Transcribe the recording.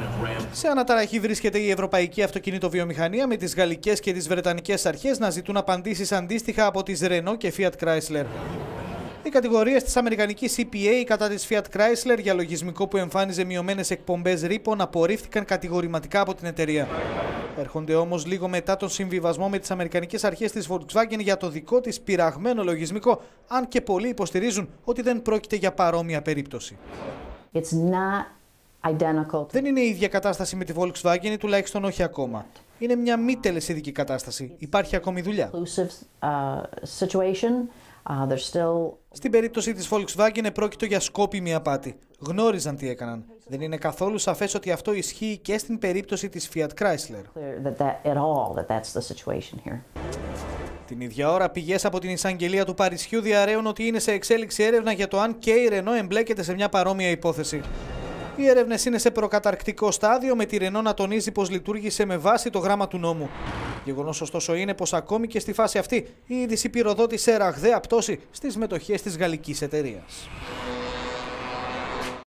Σε αναταραχή βρίσκεται η ευρωπαϊκή αυτοκινητοβιομηχανία, με τις γαλλικές και τις βρετανικές αρχές να ζητούν απαντήσεις αντίστοιχα από τις Renault και Fiat Chrysler. Οι κατηγορίες της αμερικανικής EPA κατά της Fiat Chrysler για λογισμικό που εμφάνιζε μειωμένες εκπομπές ρήπων απορρίφθηκαν κατηγορηματικά από την εταιρεία. Έρχονται όμως λίγο μετά τον συμβιβασμό με τις αμερικανικές αρχές της Volkswagen για το δικό της πειραγμένο λογισμικό, αν και πολλοί υποστηρίζουν ότι δεν πρόκειται για παρόμοια περίπτωση. Δεν είναι η ίδια κατάσταση με τη Volkswagen, ή τουλάχιστον όχι ακόμα. Είναι μια μη τελεσίδικη κατάσταση. Υπάρχει ακόμη δουλειά. Στην περίπτωση της Volkswagen επρόκειτο για σκόπιμη απάτη. Γνώριζαν τι έκαναν. Δεν είναι καθόλου σαφές ότι αυτό ισχύει και στην περίπτωση της Fiat Chrysler. Την ίδια ώρα, πηγές από την εισαγγελία του Παρισιού διαρρέουν ότι είναι σε εξέλιξη έρευνα για το αν και η Renault εμπλέκεται σε μια παρόμοια υπόθεση. Οι έρευνες είναι σε προκαταρκτικό στάδιο, με τη Renault να τονίζει πως λειτουργήσε με βάση το γράμμα του νόμου. Γεγονός ωστόσο είναι πως ακόμη και στη φάση αυτή η είδηση πυροδότησε ραγδαία πτώση στις μετοχές της γαλλικής εταιρείας.